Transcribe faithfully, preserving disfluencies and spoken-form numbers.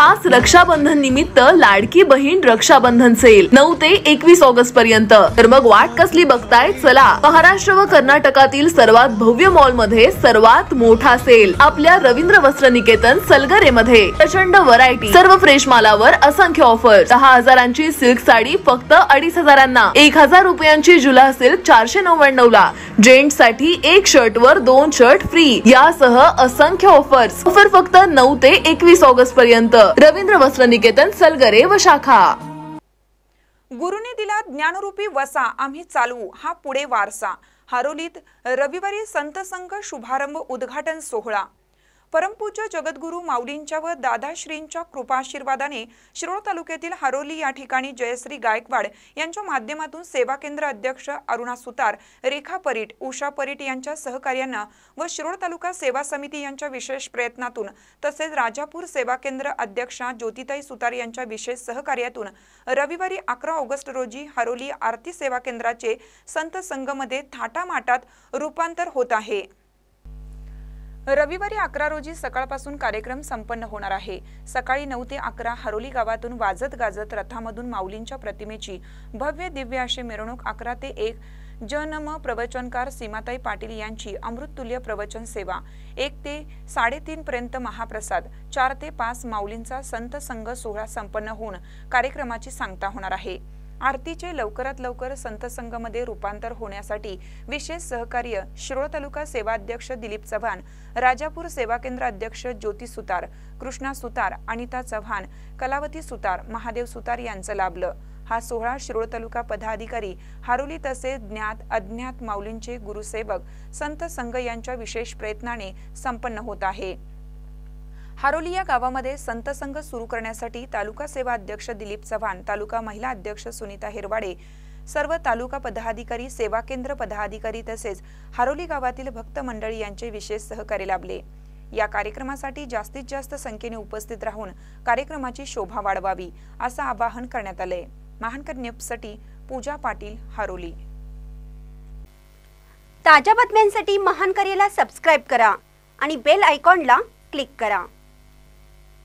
खास रक्षाबंधन निमित्त लाडकी बहीण रक्षाबंधन सेल नऊ ते एकवीस ऑगस्ट पर्यंत। तर मग वाट कसली बघताय, चला महाराष्ट्र व कर्नाटकातील सर्वात भव्य मॉल मध्ये सर्वात मोठा सेल आपल्या रवींद्र वस्त्र निकेतन सलगरे मध्ये। प्रचंड व्हरायटी, सर्व फ्रेश मालावर असंख्य ऑफर। दहा हजारांची सिल्क साडी फक्त अडीच हजारांना, एक हजार रुपयांची जुला सिल्क चारशे नव्याण्णव ला, जेंट्स साठी एक शर्ट वर दोन शर्ट फ्री यासह असंख्य ऑफर्स। ऑफर फक्त नऊ ते एकवीस ऑगस्ट पर्यंत। रवींद्र वस्त्र निकेतन सलगरे व शाखा। गुरुने दिला ज्ञानरूपी वसा, आम्ही चालवू हा पुढे वारसा। हारोलीत रविवारी संत संघ शुभारंभ उद्घाटन सोहळा। परमपूज्य जगद्गुरु माऊलींच्या व दादाश्रींच्या कृपाशीर्वादाने शिरोळ तालुक्यातील हारोली या ठिकाणी जयश्री गायकवाड यांच्या माध्यमातून सेवा केंद्र अध्यक्ष अरुणा सुतार, रेखा परीट, उषा परीट यांच्या सहकार्याने व शिरोळ तालुका सेवा समिती यांच्या विशेष प्रयत्नातून तसेच राजापूर सेवा केंद्र अध्यक्षा ज्योतिताई सुतार यांच्या विशेष सहकार्यातून रविवारी अकरा ऑगस्ट रोजी हारोली आरती सेवा केंद्राचे संत संघमध्ये थाटामाटात रूपांतर होत आहे। रविवारी अकरा रोजी सकाळपासून कार्यक्रम संपन्न होणार आहे। सकाळी नऊ ते अकरा हारोली गावातून वाजत गाजत रथामधून माऊलींच्या प्रतिमेची भव्य दिव्य अशी मिरवणूक, अकरा ते एक जनम प्रवचनकार सीमाताई पाटील यांची अमृततुल्य प्रवचन सेवा, एक ते साडेतीन पर्यंत महाप्रसाद, चार ते पाच माऊलींचा संत संघ सोहळा संपन्न होऊन कार्यक्रमाची सांगता होणार आहे। आरतीचे लवकरात लवकर संत संघमध्ये रूपांतर होण्यासाठी विशेष सहकार्य शिरोळ तालुका सेवा अध्यक्ष दिलीप चव्हाण, राजापूर सेवा केंद्र अध्यक्ष ज्योती सुतार, कृष्णा सुतार, अनिता चव्हाण, कलावती सुतार, महादेव सुतार यांचं लाभलं। हा सोहळा शिरोळ तालुका पदाधिकारी हारोली तसेच ज्ञात अज्ञात माऊलींचे गुरुसेवक संत संघ यांच्या विशेष प्रयत्नाने संपन्न होत आहे। हारोली या गावामध्ये संत संघ सुरू करण्यासाठी तालुका सेवा अध्यक्ष दिलीप चव्हाण, तालुका महिला अध्यक्ष सुनीता हिरवाडे, सर्व तालुका पदाधिकारी, सेवा केंद्र पदाधिकारी तसेच हारोली गावातील भक्त मंडळी यांचे विशेष सहकार्य लाभले। या कार्यक्रमासाठी जास्तीत जास्त संख्येने उपस्थित राहून कार्यक्रमाची शोभा वाढवावी असं आवाहन करण्यात आले। महानकर न्यूजसाठी पूजा पाटील, हारोली। ताज्या बातम्यांसाठी महानकरेला सबस्क्राइब करा आणि बेल आयकॉनला क्लिक करा।